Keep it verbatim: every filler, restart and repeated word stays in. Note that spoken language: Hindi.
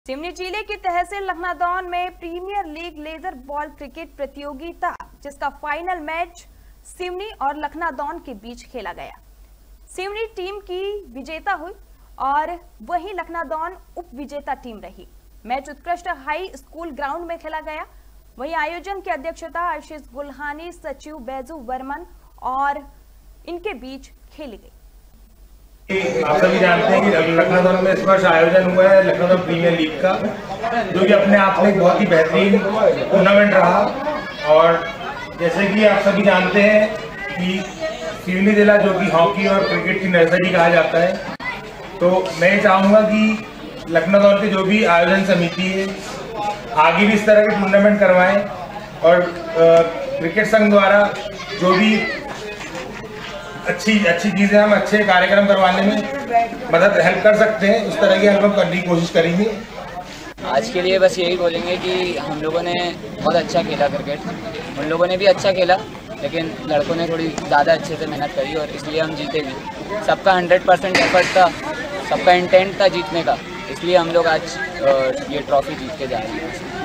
सिवनी जिले की तहसील लखनादौन में premier league leather ball cricket प्रतियोगिता जिसका फाइनल मैच सिवनी और लखनादौन के बीच खेला गया। सिवनी टीम की विजेता हुई और वहीं लखनादौन उप विजेता टीम रही। मैच उत्कृष्ट हाई स्कूल ग्राउंड में खेला गया। वहीं आयोजन की अध्यक्षता आशीष गुल्हानी, सचिव बैजू वर्मन और इनके बीच खेली गई। आप सभी जानते हैं कि लखनादौन में इस वर्ष आयोजन हुआ है लखनादौन प्रीमियर लीग का, जो कि अपने आप में एक बहुत ही बेहतरीन टूर्नामेंट रहा। और जैसे कि आप सभी जानते हैं कि सिवनी जिला जो कि हॉकी और क्रिकेट की नर्सरी कहा जाता है, तो मैं चाहूँगा कि लखनादौन के जो भी आयोजन समिति है आगे भी इस तरह के टूर्नामेंट करवाएं और क्रिकेट संघ द्वारा जो भी अच्छी अच्छी चीज़ें हम अच्छे कार्यक्रम करवाने में मदद हेल्प कर सकते हैं, उस तरह की हेल्प हम करने की कोशिश करेंगे। आज के लिए बस यही बोलेंगे कि हम लोगों ने बहुत अच्छा खेला क्रिकेट, उन लोगों ने भी अच्छा खेला, लेकिन लड़कों ने थोड़ी ज़्यादा अच्छे से मेहनत करी और इसलिए हम जीते भी। सबका हंड्रेड परसेंट एफर्ट था, सबका इंटेंट था जीतने का, इसलिए हम लोग आज ये ट्रॉफी जीत के जा रहे हैं।